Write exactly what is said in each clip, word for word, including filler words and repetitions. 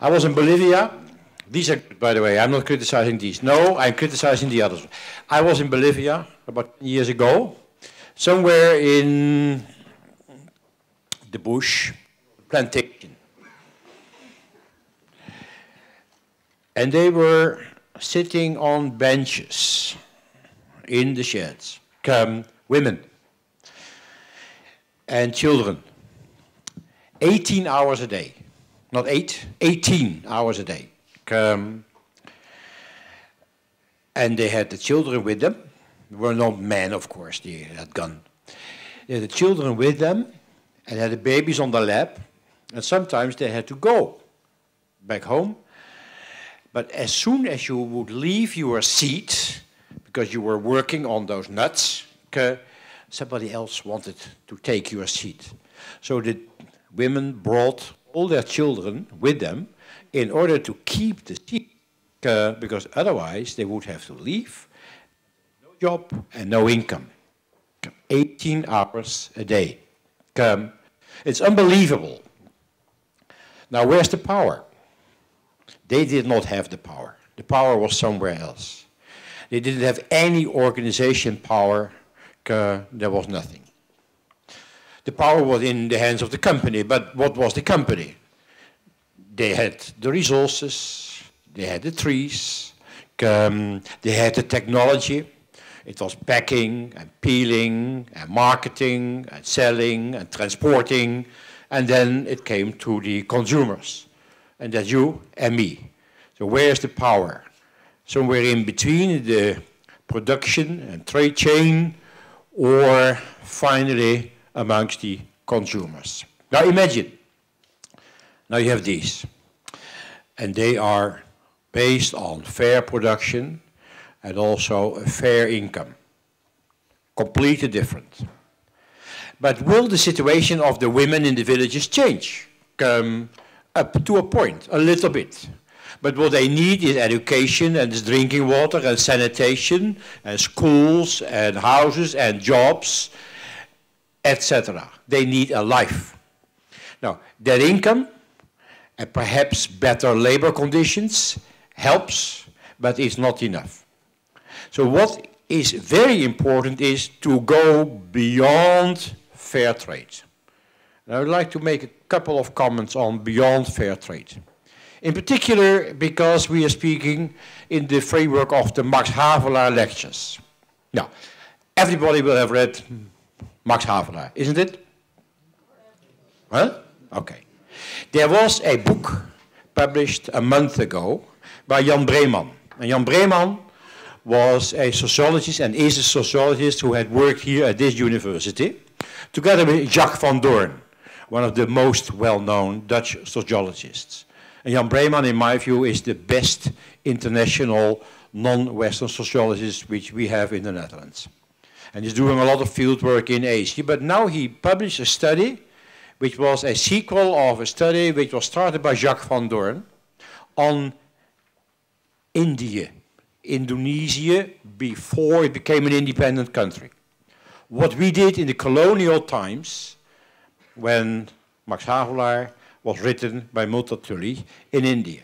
I was in Bolivia. These are, by the way, I'm not criticizing these. No, I'm criticizing the others. I was in Bolivia about ten years ago, somewhere in the bush, plantation. And they were sitting on benches in the sheds. Um, women and children. eighteen hours a day. Not eight, eighteen hours a day. Um, and they had the children with them. They were not men, of course, they had gun. They had the children with them and had the babies on the lap. And sometimes they had to go back home. But as soon as you would leave your seat, because you were working on those nuts, okay, somebody else wanted to take your seat. So the women brought all their children with them in order to keep the seat, uh, because otherwise they would have to leave, no job and no income. eighteen hours a day. Um, it's unbelievable. Now, where's the power? They did not have the power. The power was somewhere else. They didn't have any organization power. Uh, there was nothing. The power was in the hands of the company, but what was the company? They had the resources, they had the trees, um, they had the technology. It was packing and peeling and marketing and selling and transporting, and then it came to the consumers. And that's you and me. So where's the power? Somewhere in between the production and trade chain, or finally amongst the consumers. Now imagine, now you have these, and they are based on fair production and also a fair income. Completely different. But will the situation of the women in the villages change? Um, Up to a point, a little bit. But what they need is education and is drinking water and sanitation and schools and houses and jobs, et cetera. They need a life. Now, their income and perhaps better labor conditions helps, but it's not enough. So what is very important is to go beyond fair trade. And I would like to make a couple of comments on beyond fair trade. In particular, because we are speaking in the framework of the Max Havelaar lectures. Now, everybody will have read Max Havelaar, isn't it? Huh? Okay. There was a book published a month ago by Jan Breeman. And Jan Breeman was a sociologist and is a sociologist who had worked here at this university, together with Jacques van Doorn, one of the most well-known Dutch sociologists. And Jan Breeman, in my view, is the best international non-Western sociologist which we have in the Netherlands. And he's doing a lot of field work in Asia. But now he published a study which was a sequel of a study which was started by Jacques van Doorn on India, Indonesia, before it became an independent country. What we did in the colonial times, when Max Havelaar was written by Multatuli in India.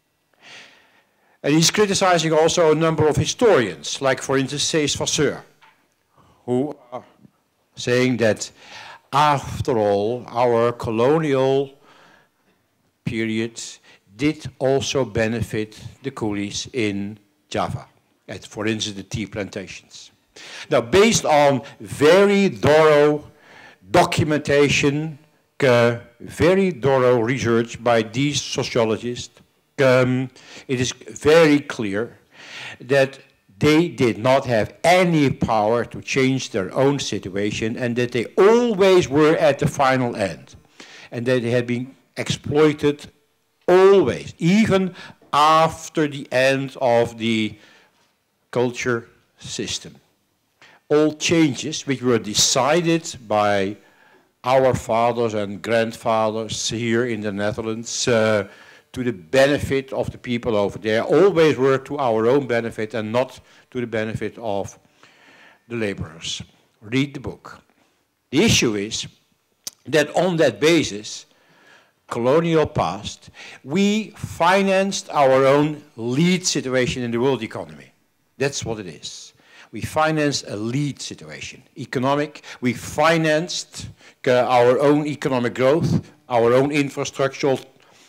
And he's criticizing also a number of historians, like for instance Cees Vasseur, who are saying that after all, our colonial period did also benefit the coolies in Java, at, for instance, the tea plantations. Now, based on very thorough documentation, uh, very thorough research by these sociologists, um, it is very clear that they did not have any power to change their own situation, and that they always were at the final end, and that they had been exploited always, even after the end of the culture system. All changes which were decided by our fathers and grandfathers here in the Netherlands uh, to the benefit of the people over there always were to our own benefit and not to the benefit of the laborers. Read the book. The issue is that on that basis, colonial past, we financed our own lead situation in the world economy. That's what it is. We financed a lead situation, economic. We financed uh, our own economic growth, our own infrastructural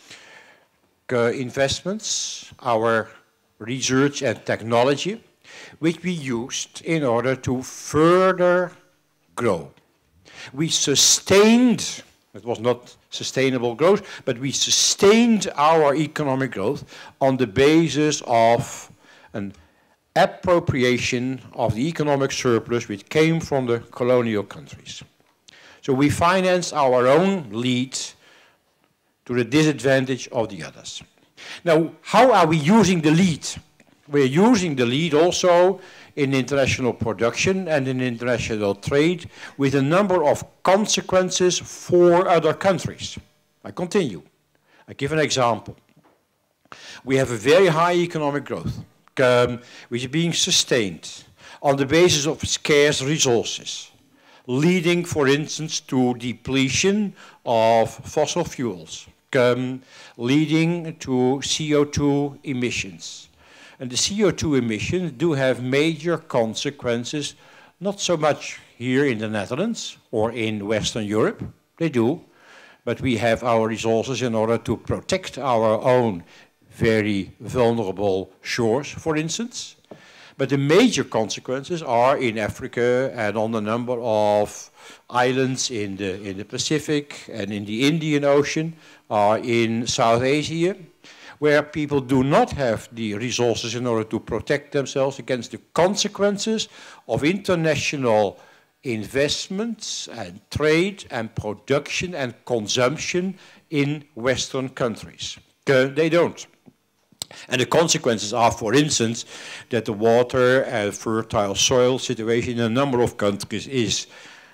uh, investments, our research and technology, which we used in order to further grow. We sustained, it was not sustainable growth, but we sustained our economic growth on the basis of an appropriation of the economic surplus which came from the colonial countries. So we financed our own lead to the disadvantage of the others. Now, how are we using the lead? We're using the lead also in international production and in international trade with a number of consequences for other countries. I continue. I give an example. We have a very high economic growth, um, which is being sustained on the basis of scarce resources, leading, for instance, to depletion of fossil fuels, um, leading to C O two emissions. And the C O two emissions do have major consequences, not so much here in the Netherlands or in Western Europe, they do, but we have our resources in order to protect our own very vulnerable shores, for instance. But the major consequences are in Africa and on a number of islands in the, in the Pacific and in the Indian Ocean, are in South Asia, where people do not have the resources in order to protect themselves against the consequences of international investments and trade and production and consumption in Western countries. Uh, they don't. And the consequences are, for instance, that the water and fertile soil situation in a number of countries is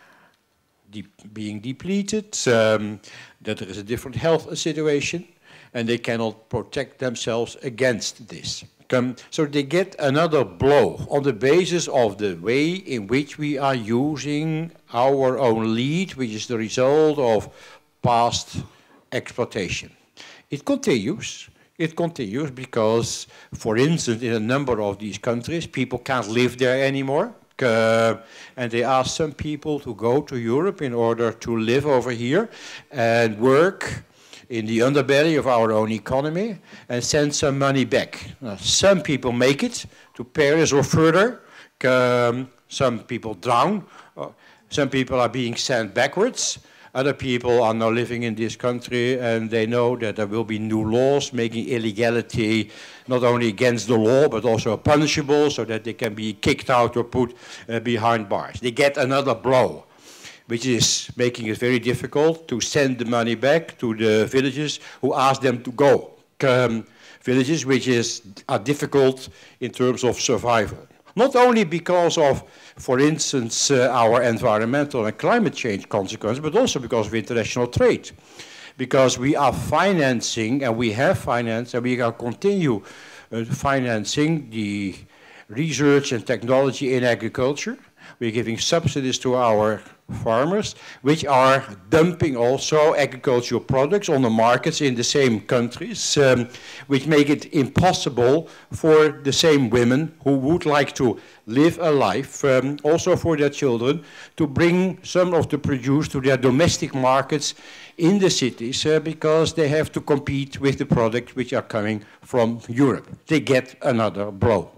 de being depleted, um, that there is a different health situation, and they cannot protect themselves against this. Um, so they get another blow on the basis of the way in which we are using our own lead, which is the result of past exploitation. It continues. It continues because, for instance, in a number of these countries, people can't live there anymore. Uh, and they ask some people to go to Europe in order to live over here and work in the underbelly of our own economy and send some money back. Now, some people make it to Paris or further. Um, some people drown. Uh, some people are being sent backwards. Other people are now living in this country and they know that there will be new laws making illegality not only against the law but also punishable, so that they can be kicked out or put uh, behind bars. They get another blow, which is making it very difficult to send the money back to the villages who ask them to go. Um, villages which is, are difficult in terms of survival. Not only because of, for instance, uh, our environmental and climate change consequences, but also because of international trade. Because we are financing, and we have financed, and we can continue uh, financing the research and technology in agriculture. We're giving subsidies to our farmers, which are dumping also agricultural products on the markets in the same countries, um, which make it impossible for the same women who would like to live a life, um, also for their children, to bring some of the produce to their domestic markets in the cities, uh, because they have to compete with the products which are coming from Europe. They get another blow.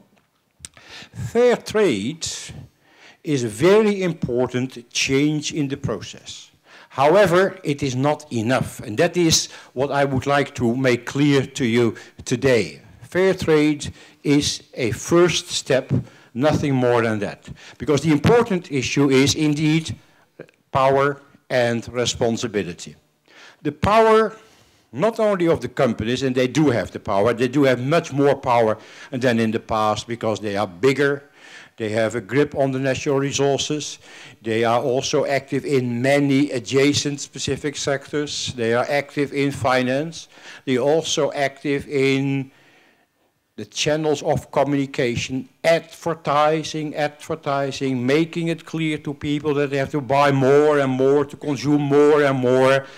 Fair trade is a very important change in the process. However, it is not enough, and that is what I would like to make clear to you today. Fair trade is a first step, nothing more than that. Because the important issue is indeed power and responsibility. The power not only of the companies, and they do have the power, they do have much more power than in the past because they are bigger. They have a grip on the natural resources. They are also active in many adjacent specific sectors. They are active in finance. They are also active in the channels of communication, advertising, advertising, making it clear to people that they have to buy more and more, to consume more and more.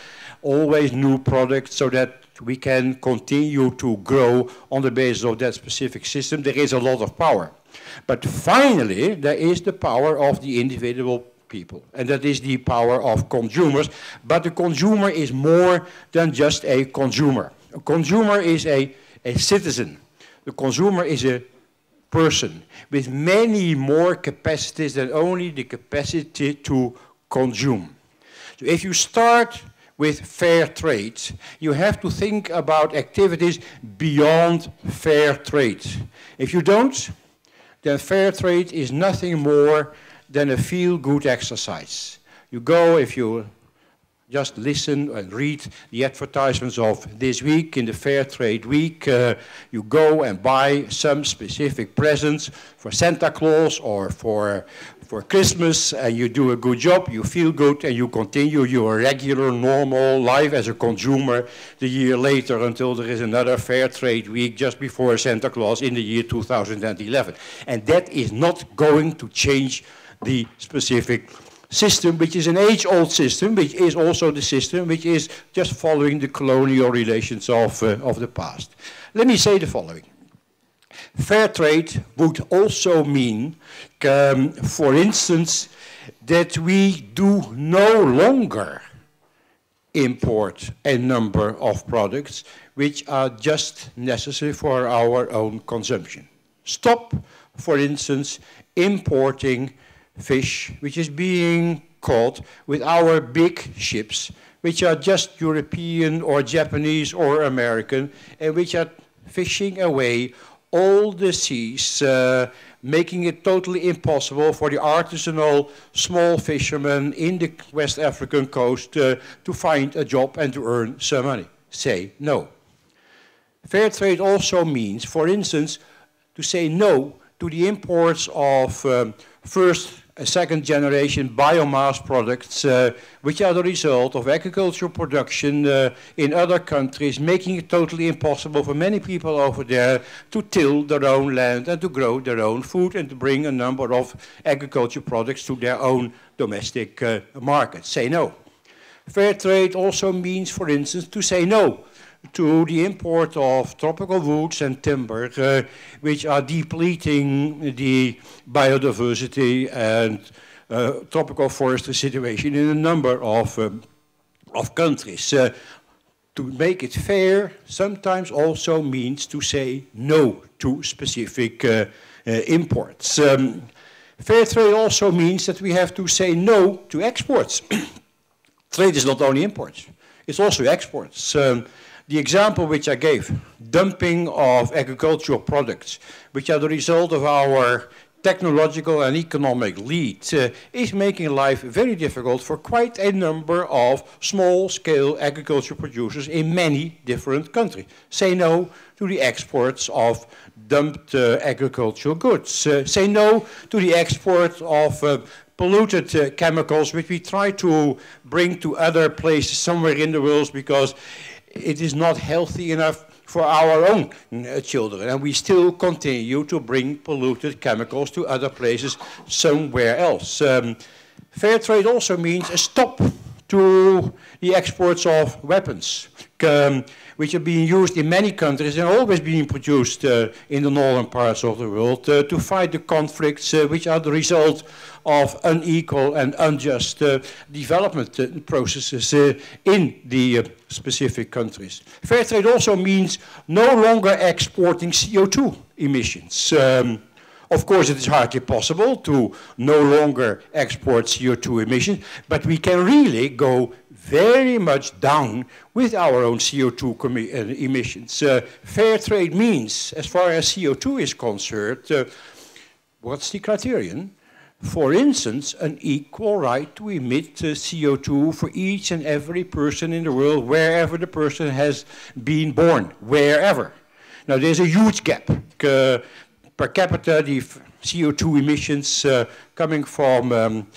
always new products so that we can continue to grow on the basis of that specific system. There is a lot of power. But finally, there is the power of the individual people, and that is the power of consumers. But the consumer is more than just a consumer. A consumer is a, a citizen. The consumer is a person with many more capacities than only the capacity to consume. So if you start with fair trade, you have to think about activities beyond fair trade. If you don't, then fair trade is nothing more than a feel-good exercise. You go, if you just listen and read the advertisements of this week, in the Fair Trade Week, uh, you go and buy some specific presents for Santa Claus or for, for Christmas, and you do a good job, you feel good, and you continue your regular, normal life as a consumer the year later until there is another Fair Trade Week just before Santa Claus in the year two thousand eleven. And that is not going to change the specific system, which is an age-old system, which is also the system which is just following the colonial relations of, uh, of the past. Let me say the following. Fair trade would also mean, um, for instance, that we do no longer import a number of products which are just necessary for our own consumption. Stop, for instance, importing fish which is being caught with our big ships, which are just European or Japanese or American, and which are fishing away all the seas, uh, making it totally impossible for the artisanal small fishermen in the West African coast uh, to find a job and to earn some money. Say no. Fair trade also means, for instance, to say no to the imports of um, first and second generation biomass products, uh, which are the result of agricultural production uh, in other countries, making it totally impossible for many people over there to till their own land and to grow their own food and to bring a number of agricultural products to their own domestic uh, market. Say no. Fair trade also means, for instance, to say no to the import of tropical woods and timber, uh, which are depleting the biodiversity and uh, tropical forestry situation in a number of, um, of countries. Uh, to make it fair sometimes also means to say no to specific uh, uh, imports. Um, fair trade also means that we have to say no to exports. Trade is not only imports, it's also exports. Um, The example which I gave, dumping of agricultural products, which are the result of our technological and economic lead, uh, is making life very difficult for quite a number of small-scale agricultural producers in many different countries. Say no to the exports of dumped uh, agricultural goods. Uh, say no to the export of uh, polluted uh, chemicals, which we try to bring to other places somewhere in the world because it is not healthy enough for our own uh, children, and we still continue to bring polluted chemicals to other places somewhere else. Um, fair trade also means a stop to the exports of weapons, um, which are being used in many countries and always being produced uh, in the northern parts of the world uh, to fight the conflicts uh, which are the result of unequal and unjust uh, development uh, processes uh, in the uh, specific countries. Fair trade also means no longer exporting C O two emissions. Um, Of course, it is hardly possible to no longer export C O two emissions, but we can really go very much down with our own C O two emissions. Uh, fair trade means, as far as C O two is concerned, uh, what's the criterion? For instance, an equal right to emit uh, C O two for each and every person in the world, wherever the person has been born, wherever. Now, there's a huge gap. Uh, Per capita, the C O two emissions uh, coming from um,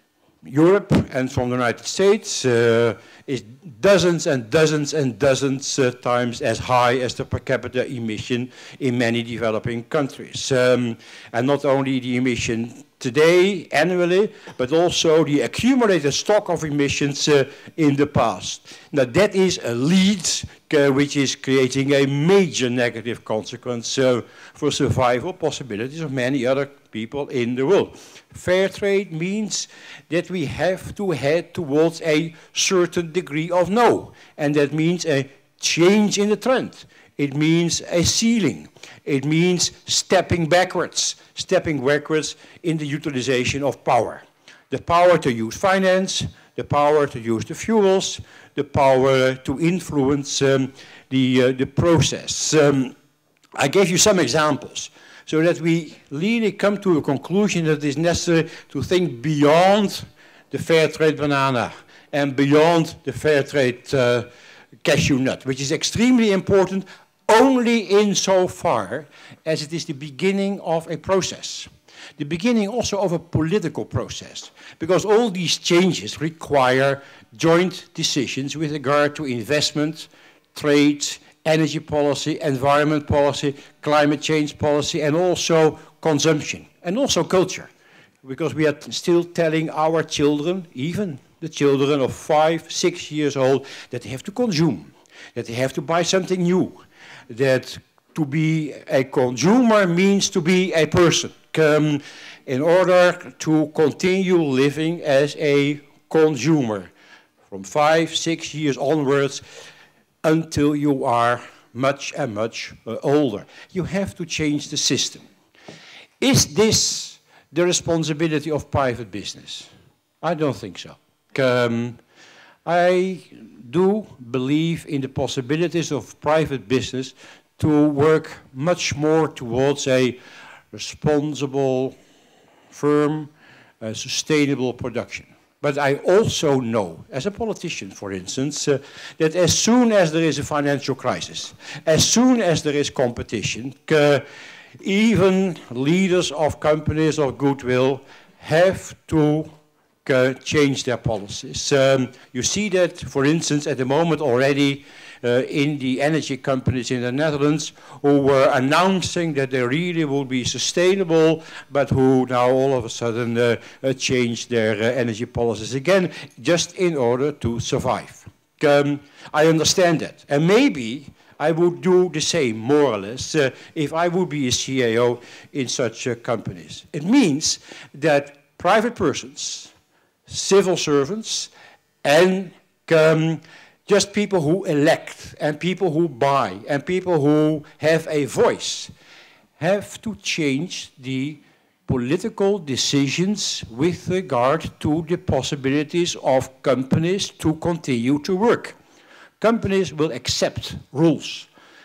Europe and from the United States uh, is dozens and dozens and dozens uh, times as high as the per capita emission in many developing countries. Um, and not only the emission today, annually, but also the accumulated stock of emissions uh, in the past. Now that is a lead uh, which is creating a major negative consequence uh, for survival possibilities of many other people in the world. Fair trade means that we have to head towards a certain degree of no, and that means a change in the trend. It means a ceiling. It means stepping backwards, stepping backwards in the utilization of power. The power to use finance, the power to use the fuels, the power to influence um, the, uh, the process. Um, I gave you some examples so that we really come to a conclusion that it is necessary to think beyond the fair trade banana and beyond the fair trade uh, cashew nut, which is extremely important only insofar as it is the beginning of a process. The beginning also of a political process, because all these changes require joint decisions with regard to investment, trade, energy policy, environment policy, climate change policy, and also consumption, and also culture. Because we are still telling our children, even the children of five, six years old, that they have to consume, that they have to buy something new, that to be a consumer means to be a person, um, in order to continue living as a consumer from five, six years onwards until you are much and much uh, older. You have to change the system. Is this the responsibility of private business? I don't think so. Um, I do believe in the possibilities of private business to work much more towards a responsible, firm, uh, sustainable production. But I also know, as a politician, for instance, uh, that as soon as there is a financial crisis, as soon as there is competition, uh, even leaders of companies of goodwill have to uh, change their policies. Um, you see that, for instance, at the moment already uh, in the energy companies in the Netherlands who were announcing that they really will be sustainable, but who now all of a sudden uh, uh, change their uh, energy policies again, just in order to survive. Um, I understand that. And maybe I would do the same, more or less, uh, if I would be a C E O in such uh, companies. It means that private persons, civil servants, and um, just people who elect, and people who buy, and people who have a voice, have to change the political decisions with regard to the possibilities of companies to continue to work. Companies will accept rules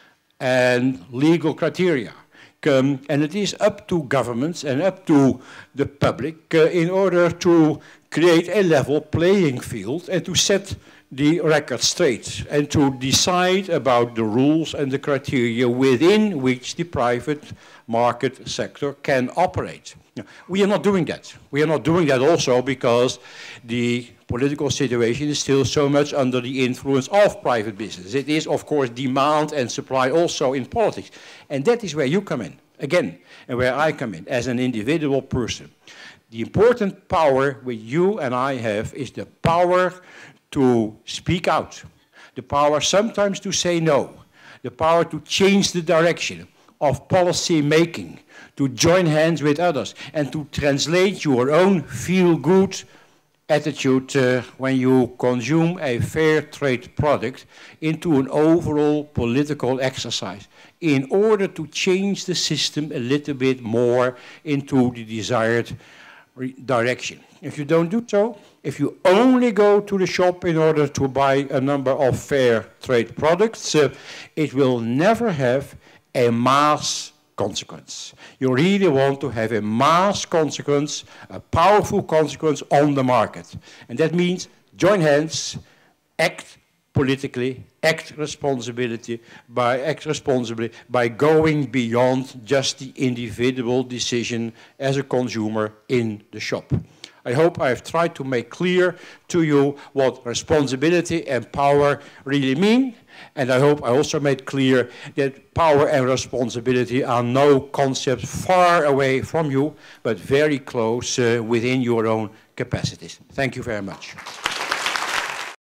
and legal criteria. Um, and it is up to governments and up to the public uh, in order to create a level playing field and to set the record straight and to decide about the rules and the criteria within which the private market sector can operate. Now, we are not doing that. We are not doing that also because the political situation is still so much under the influence of private business. It is, of course, demand and supply also in politics. And that is where you come in, again, and where I come in as an individual person. The important power which you and I have is the power to speak out, the power sometimes to say no, the power to change the direction of policy making, to join hands with others, and to translate your own feel-good attitude uh, when you consume a fair trade product into an overall political exercise in order to change the system a little bit more into the desired direction. If you don't do so, if you only go to the shop in order to buy a number of fair trade products, uh, it will never have a mass consequence. You really want to have a mass consequence, a powerful consequence on the market. And that means join hands, act politically, act responsibility by act responsibly by going beyond just the individual decision as a consumer in the shop. I hope I have tried to make clear to you what responsibility and power really mean, And I hope I also made clear that power and responsibility are no concepts far away from you, but very close uh, within your own capacities. Thank you very much.